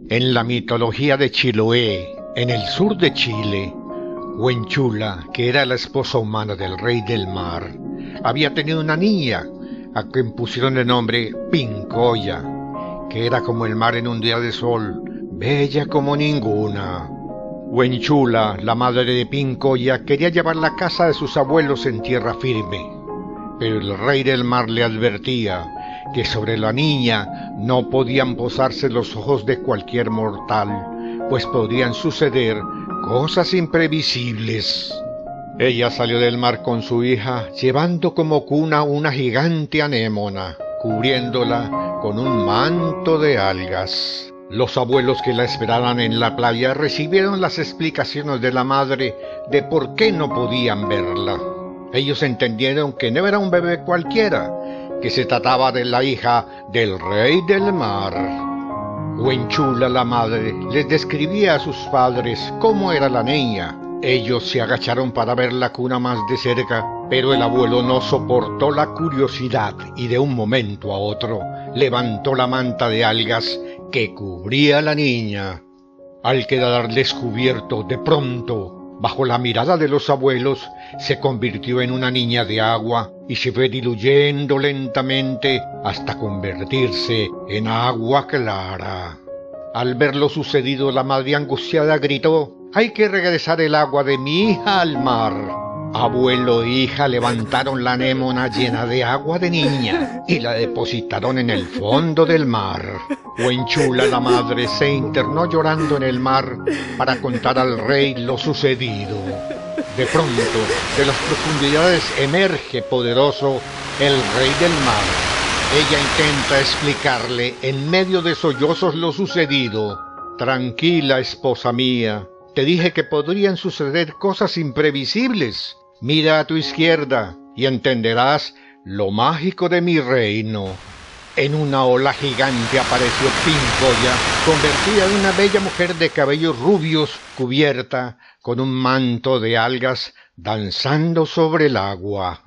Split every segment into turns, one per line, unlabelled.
En la mitología de Chiloé, en el sur de Chile, Huenchula, que era la esposa humana del rey del mar, había tenido una niña, a quien pusieron de nombre Pincoya, que era como el mar en un día de sol, bella como ninguna. Huenchula, la madre de Pincoya, quería llevar la casa de sus abuelos en tierra firme, pero el rey del mar le advertía que sobre la niña no podían posarse los ojos de cualquier mortal, pues podrían suceder cosas imprevisibles. Ella salió del mar con su hija, llevando como cuna una gigante anémona, cubriéndola con un manto de algas. Los abuelos que la esperaban en la playa recibieron las explicaciones de la madre de por qué no podían verla. Ellos entendieron que no era un bebé cualquiera, que se trataba de la hija del rey del mar. Huenchula, la madre, les describía a sus padres cómo era la niña. Ellos se agacharon para ver la cuna más de cerca, pero el abuelo no soportó la curiosidad y de un momento a otro levantó la manta de algas que cubría a la niña. Al quedar descubierto, de pronto, bajo la mirada de los abuelos, se convirtió en una niña de agua y se fue diluyendo lentamente hasta convertirse en agua clara. Al ver lo sucedido, la madre angustiada gritó: «¡Hay que regresar el agua de mi hija al mar!». Abuelo e hija levantaron la anémona llena de agua de niña y la depositaron en el fondo del mar. Huenchula, la madre, se internó llorando en el mar para contar al rey lo sucedido. De pronto, de las profundidades emerge poderoso el rey del mar. Ella intenta explicarle en medio de sollozos lo sucedido. «Tranquila, esposa mía, te dije que podrían suceder cosas imprevisibles. Mira a tu izquierda y entenderás lo mágico de mi reino». En una ola gigante apareció Pincoya, convertida en una bella mujer de cabellos rubios, cubierta con un manto de algas, danzando sobre el agua.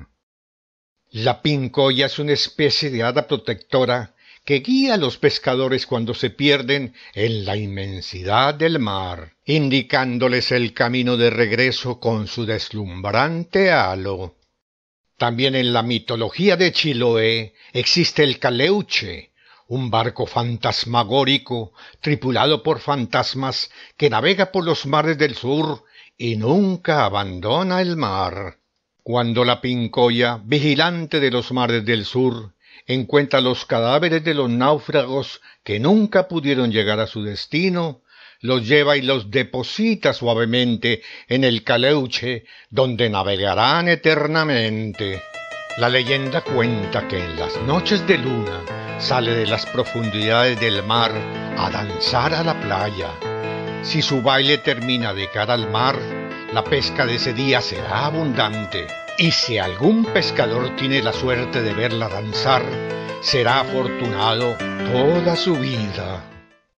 La Pincoya es una especie de hada protectora que guía a los pescadores cuando se pierden en la inmensidad del mar, indicándoles el camino de regreso con su deslumbrante halo. También en la mitología de Chiloé existe el caleuche, un barco fantasmagórico tripulado por fantasmas que navega por los mares del sur y nunca abandona el mar. Cuando la Pincoya, vigilante de los mares del sur, encuentra los cadáveres de los náufragos que nunca pudieron llegar a su destino, los lleva y los deposita suavemente en el caleuche, donde navegarán eternamente. La leyenda cuenta que en las noches de luna sale de las profundidades del mar a danzar a la playa. Si su baile termina de cara al mar, la pesca de ese día será abundante. Y si algún pescador tiene la suerte de verla danzar, será afortunado toda su vida.